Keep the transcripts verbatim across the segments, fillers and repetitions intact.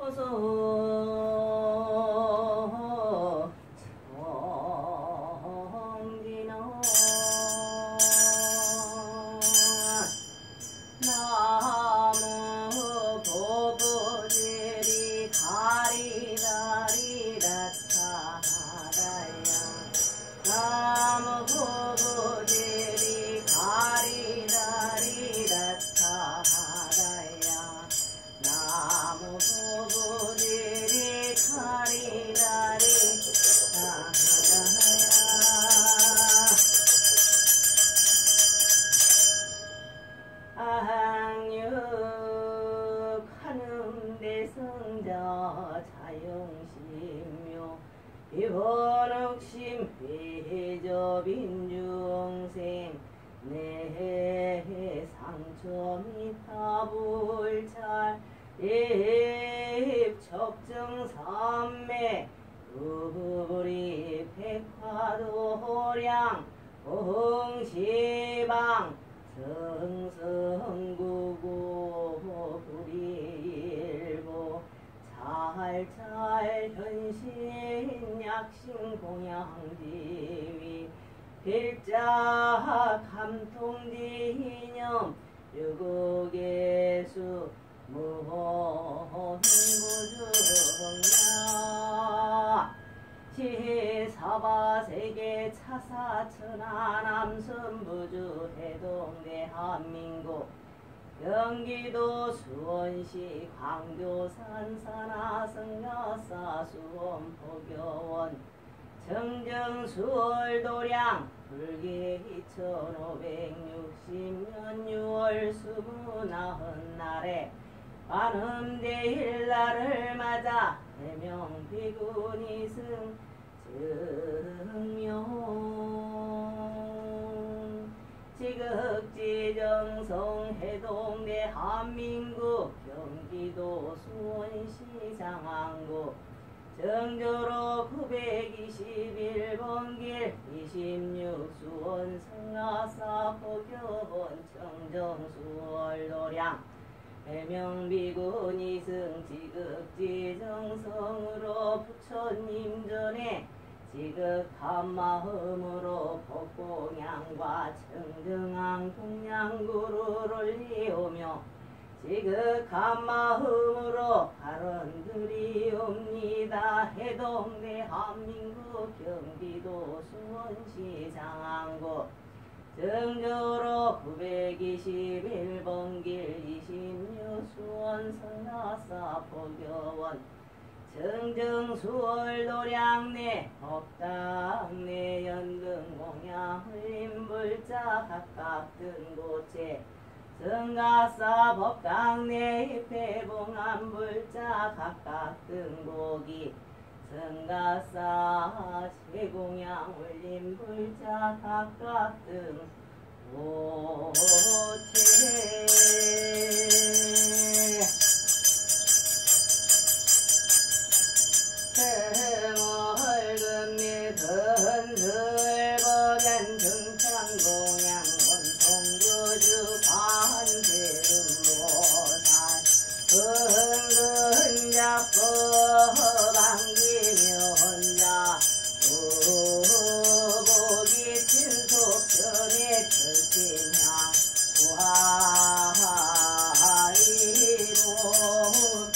무소 청진호 나무 보부들이 가리다리다 차다야 나무 보부들이 가리다리다 차다야 나무 보부들이 가리다리 차다야 아항육하는 대성자 자용심묘 이원흑심 회접인중생 내 상처미 타불찰 입척정삼매 우리 백화도량 홍시방 성성구구 불일보 찰찰 현신 약신 공양지위 필자 감통지념 유국예수 무혼부정야 시사바세계 차사천하 남선부주 해동 대한민국 경기도 수원시 광교산 산하성가사 수원포교원 정정수월도량 불기 이천오백육십 년 유월 스물나흔 날에 관음대일날을 맞아 해명비군이승 증명 지극지정성 해동 대한민국 경기도 수원시 장안구 정조로 구백이십일 번 길 이십육 수원 성가사 포교원 청정수월도량 해명비군 이승 지극지정성으로 부처님 전에 지극한 마음으로 법공양과 청정한 공양구를 올리오며 지극한 마음으로 발언드리옵니다. 해동 대한민국 경기도 수원시 장안구 정조로 구백이십일 번 길 이십육 수원 성가사 포교원 정정수월도량 내 법당 내 연등 공양 흘림불자 각각 든 곳에 성가사 법당 내 입회봉안불자 각각 든 곳이 성가사 세공양 흘림불자 각각 든 곳에 금월금일 건설법연 등창공양 원통교주 반대음보살 은근작법 안기며 혼자 우복이 친속편의 철신향 구하이로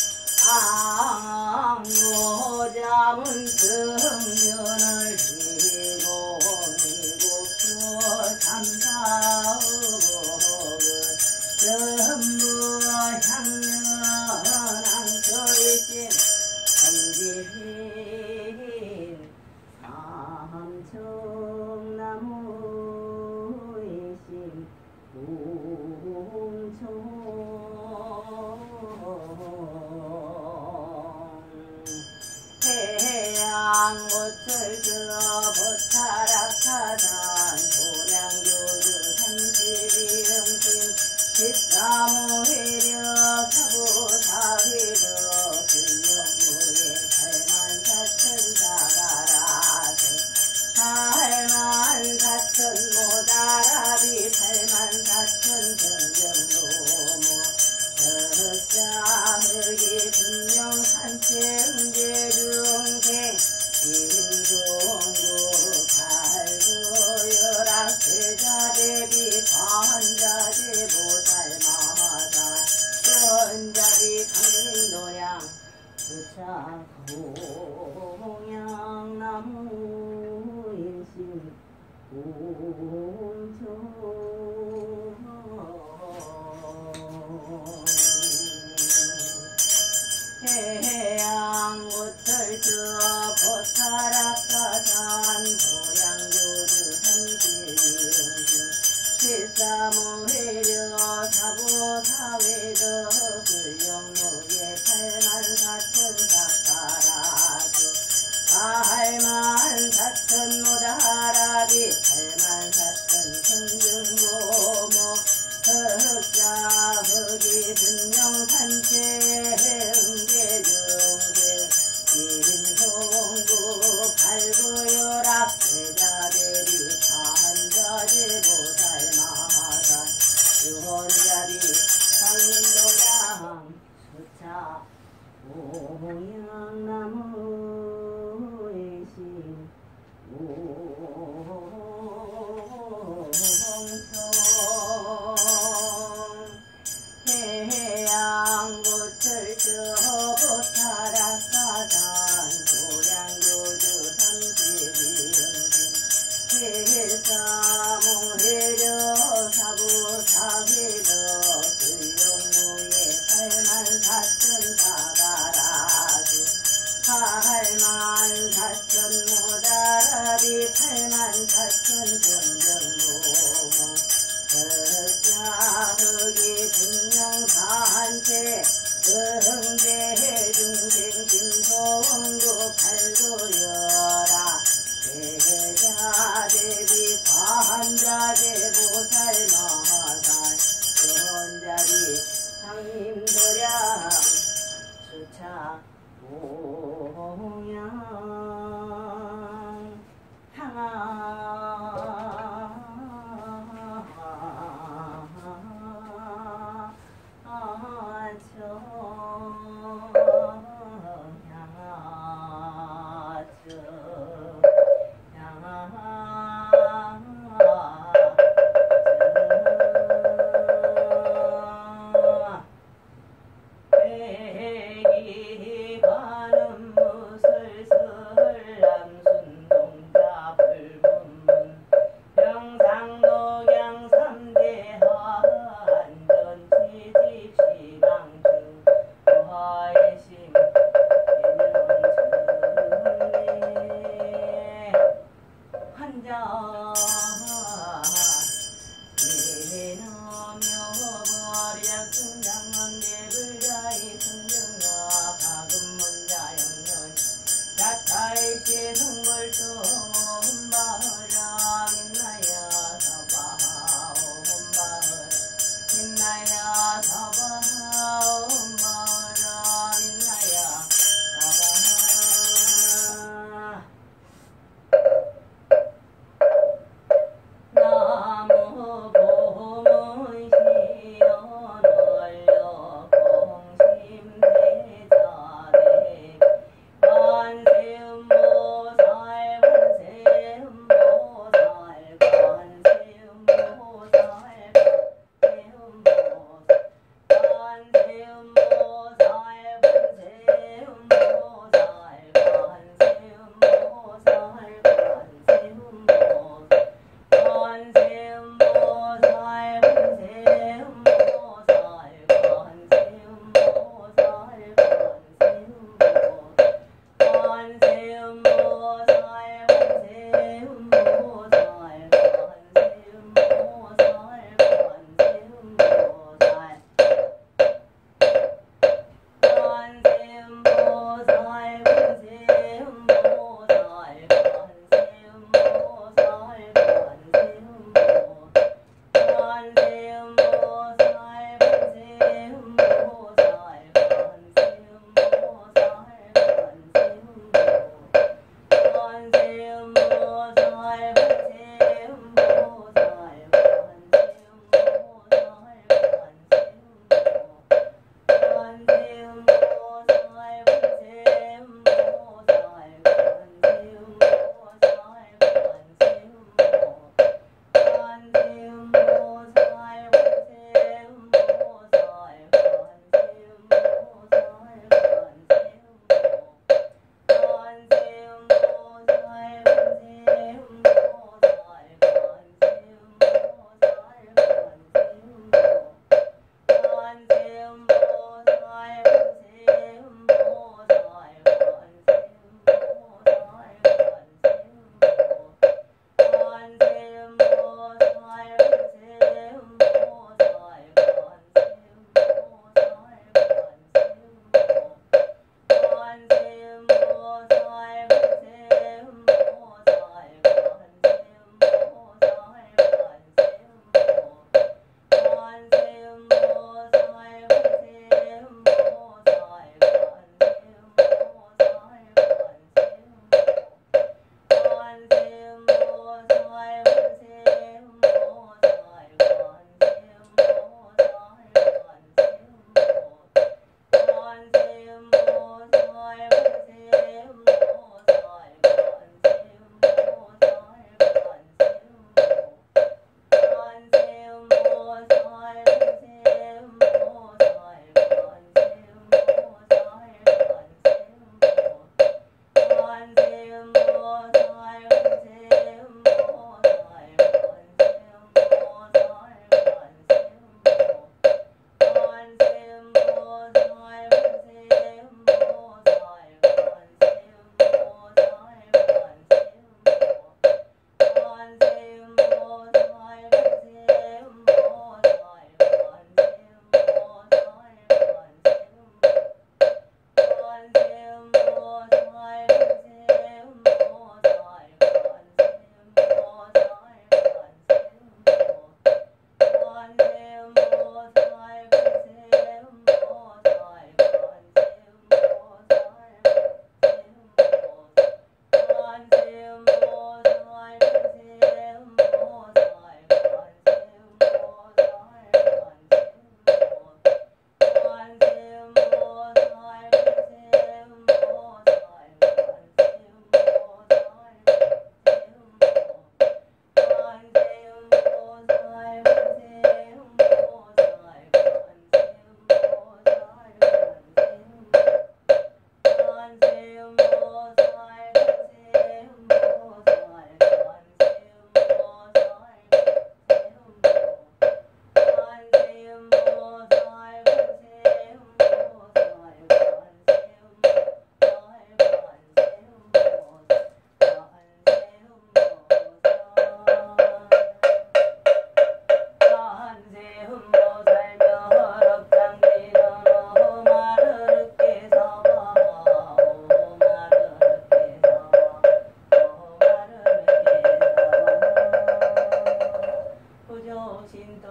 앙노자문 정면을 지고 미국수 삼사흑을 전부 향연한 결심 선지신 삼청나무의 심 공청 해양고철 저보타락하단 도량교주 삼십이음신 십사무회력 사부사회력 근력무예 팔만사천사가라세 팔만사천 모다라비 팔만사천 정정로모 흑자흑이 분명한 수차 공양나무인신 공천 해양고철저 보타락가산 도양교주 삼지영신 실사무회려 사부사회저 불영무예 팔만사천사가라수 팔만사천 모다하라비 팔만사천 성중고모 흑자 흑이 분명산채 응계중계 인송구 발구요락 대자대리 한자제보살마산 유혼자비 상인도당 수차 공양나무의신 해양고철저 보타락가산 도량교주 삼십이영신 실사무회려 사부사회저 불용무예 팔만사천사가라수 팔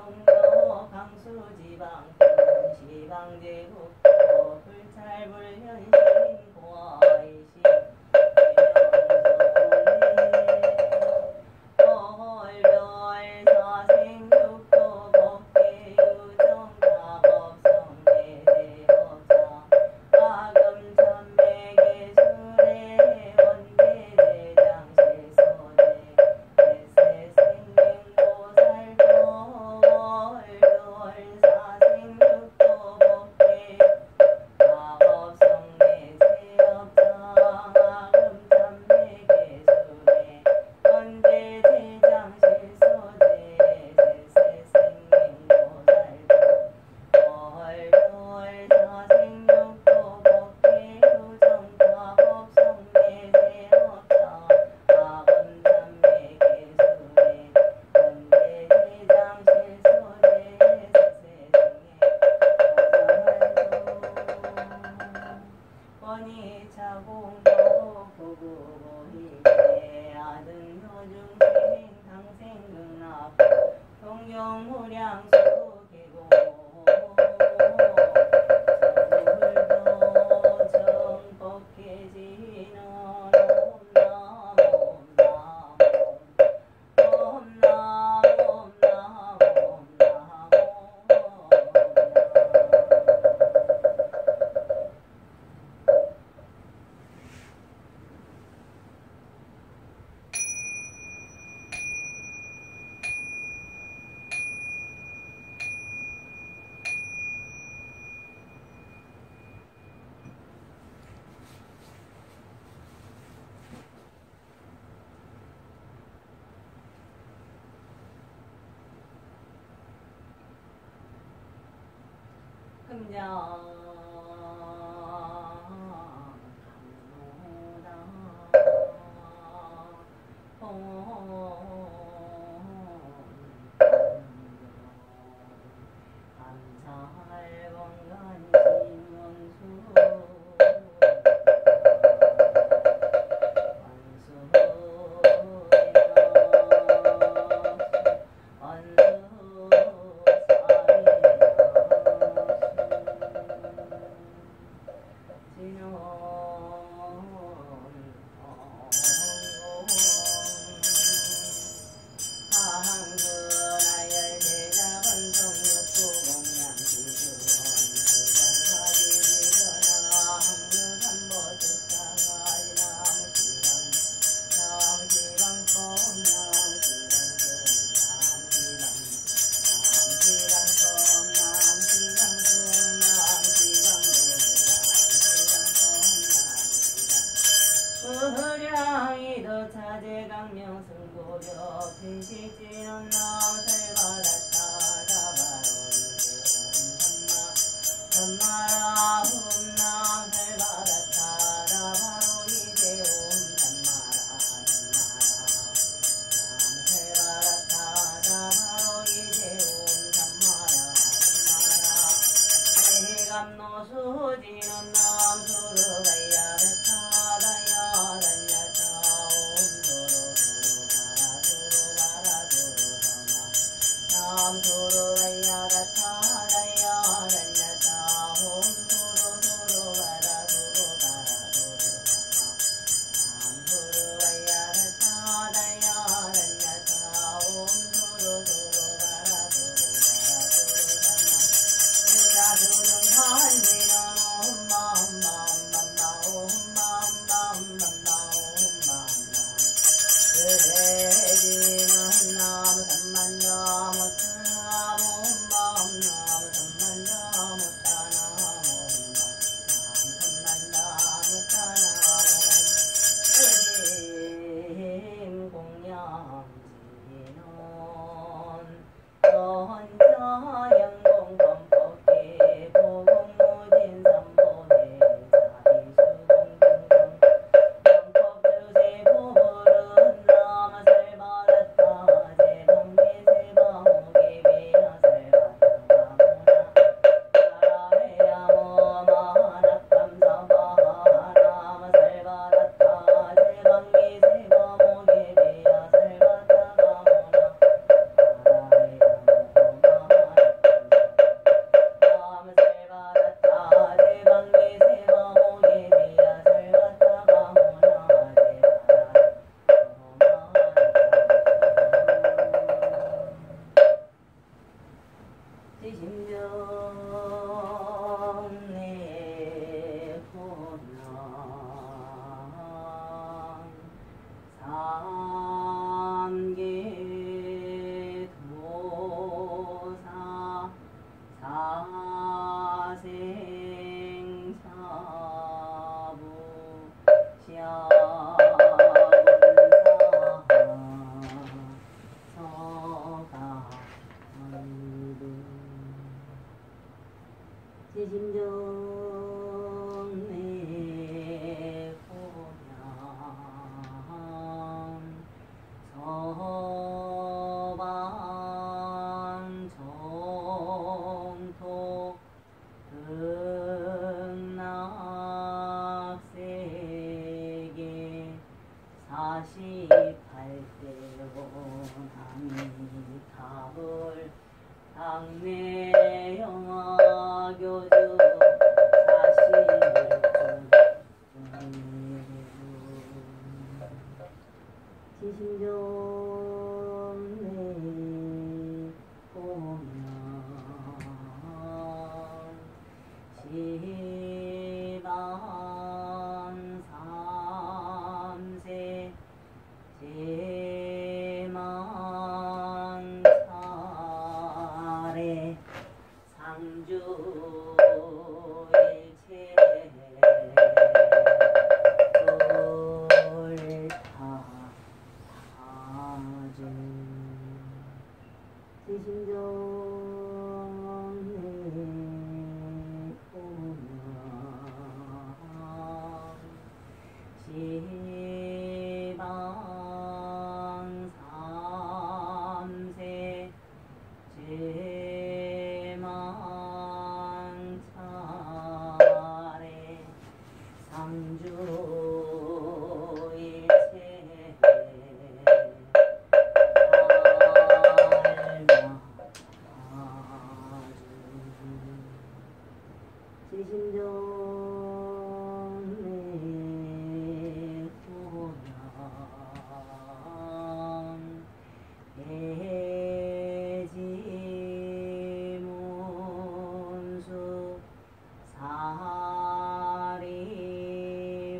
동료 강수지방 시방제국 불찰불현신 고아이시 얼별 사생육도 법계유정 작업성 대대법자 아금참매계술의 원계대장 실소대 대세생명고살도 얼별 사생육도 법계 작업성 대세업자 아금참매계술의 원계대장 실소대 대세생명고살도 얼별 사생육도 법계유정 작업성 대세업자 아금참매계술의 원계대장 실소대 원이 차공도 고구고희대 아든 노중생 당생근합 동경무량수 계고 서울도 정법계지는 옴남 옴남 옴남 옴남 금장 의량이도 차제강명승고력 근시지는 나살바다타 다바로 이제온 삼마 삼마라 훔남 살바다타 다바로 이제온 삼마라 삼마라 살바다타 다바로 이제온 삼마라 삼마라 대감노수지는 남수르 가야다타 지심정내 보면 삼계 도사 사생사부 시아군사 서가만두 지심정내 고향 서방 정토 극락세계 사십팔 대 원함이 답을 당내 영화교주 지심정내 보면 시방 삼세 제망차례 상주일체 불타하주 지심정내 보면 시방 삼세 제망차례 상주일체 지심정내 보면 대지문수 사리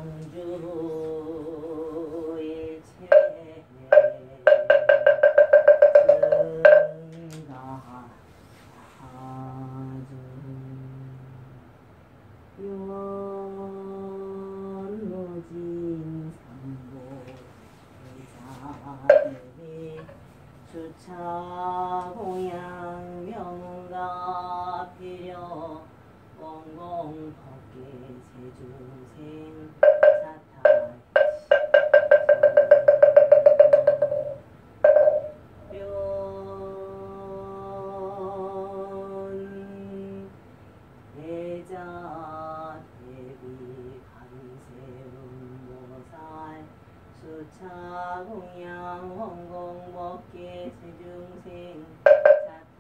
상주일체 승가하주 연무진 삼보 자비 주차 공양 명가 필요 원공 법계 세중생 사타 연 대자 대비 감세음보살 수차 공양 원공 법계 세중생 사타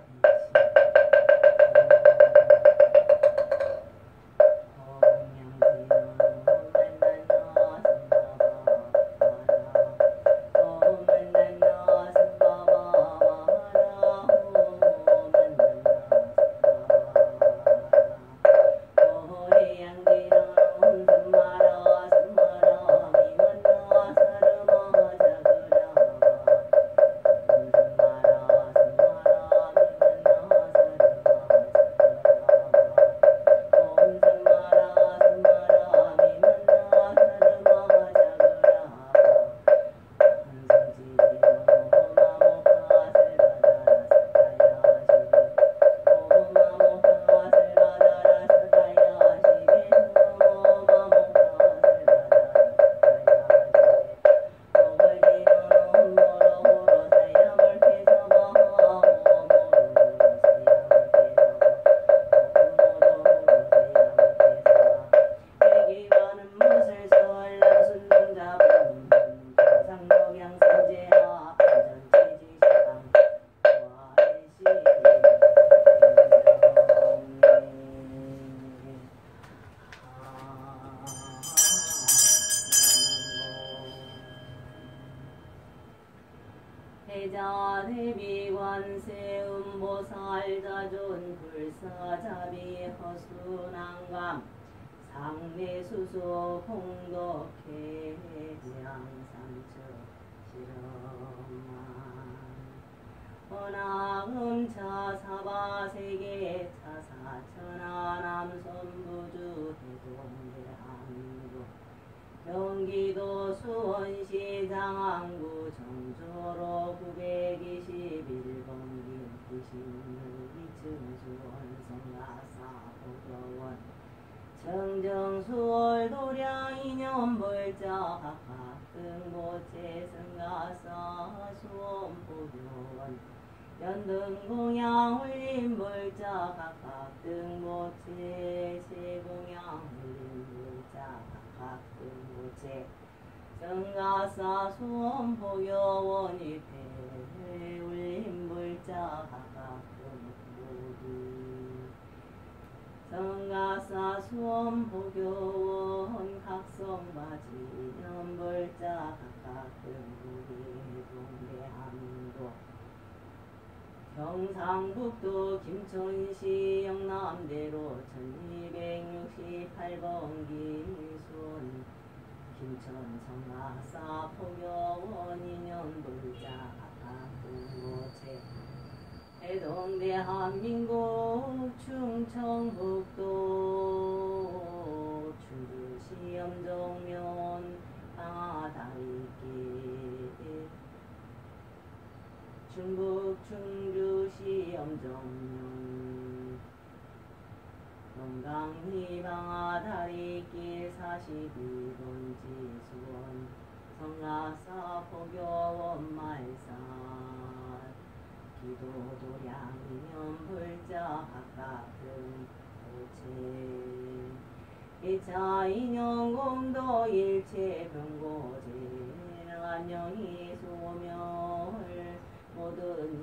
대자 대비 관세 음보살 자존 불사자비 허수난감 상내수소 공덕해 양상처 실험만 원학음차 사바세계 차사천하 남선부주 대동대한국 경기도 수원시 장안구 정조로 구백이십일 번 김기신루 이층 수원 성가사 보교원 정정수월 도량 인연벌자 각각 등고체 성가사 수원보교원 연등공양 홀림벌자 각각 등고체 세공양 홀림벌자 각각 등고체 성가사 수원보교원 입회 울림불자 각각 등고기 성가사 수원보교원 각성바지 연벌자 각각 등고기 동대한민국 경상북도 김천시 영남대로 천이백육십팔 번 기순 김천 성가사 포교원 인연불자 각각 등고체 해동대한민국 충청북도 충주시 염정면 방아다리길 중국 충주시 염정면 동강리 방아다리길 사십이 번 지수원 성가사 포교원 말산 기도도량 인연불자 각각 등고체 이차 인연공도 일체병고제 안녕히 소멸 모든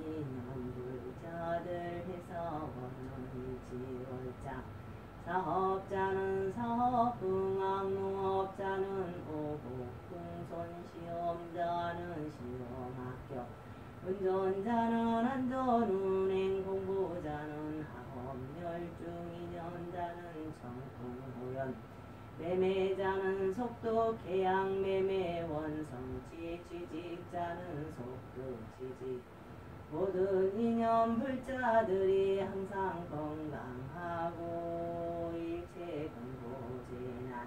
인연불자들 회사원은 지월자 사업자는 사업 흥학농업자는 오복 풍선 시험자는 시험학교 운전자는 안전운행 공부자는 학업 열중 인연자는 청풍호연 매매자는 속도 계약 매매 원성치 취직자는 속도 취직 모든 이념 불자들이 항상 건강하고 일체 근고재난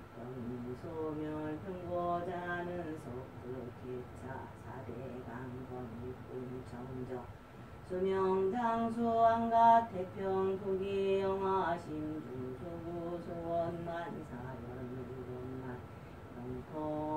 경소멸 평고자는 속도 기차 사대강건 육군청정 수명장수 안가 태평 부기 영화 심중 수구 소원 만사연 무론만 영통